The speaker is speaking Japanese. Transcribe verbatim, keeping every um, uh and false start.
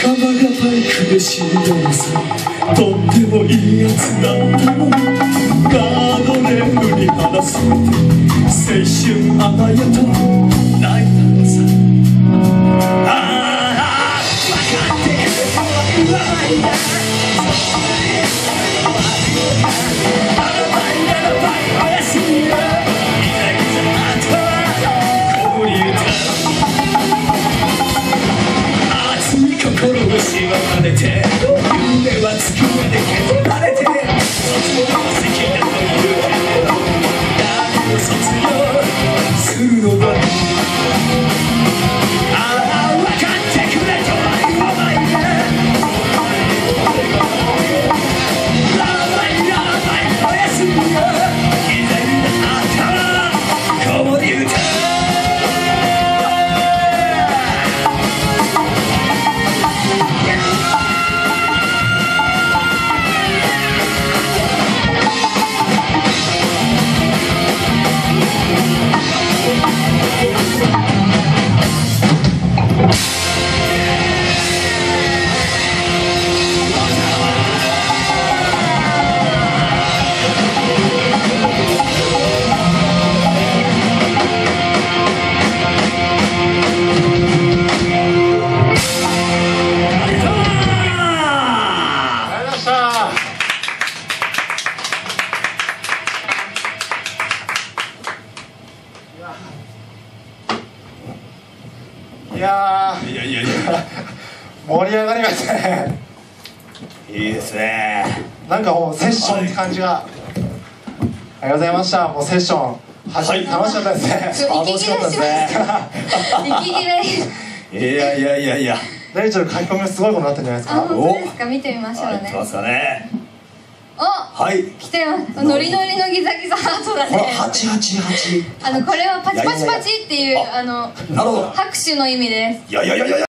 ガバガバ苦しい動作とってもいいやつだったのガードレールに離されて青春甘やと泣いたのさああ分かってくれとは言わないんだあらばいあらばいおやすみよいざいざあとはここにいた熱い心を縛られて夢は机で削られて卒業式だというけど何を卒業するのだああ分かってくれとは言わないでラバイラバイおやすみよいざいざあったここに歌ういやいやいやいや盛り上がりましたね。 いいですね。 なんかもうセッションって感じが、はい、ありがとうございました。もうセッションはじ、はい、楽しかったですね。 息切れしました息切れいやいやいやいやレイチェル書き込みがすごいことになったんじゃないですか。 あ、本当ですか。見てみましょうね。 入ってますかね。 お、 はい、 来てます。ノリノリのギザギザハートだね。 はちはちはち。 あのこれはパチパチパチっていうあのなるほど拍手の意味です。 いやいやいやいや。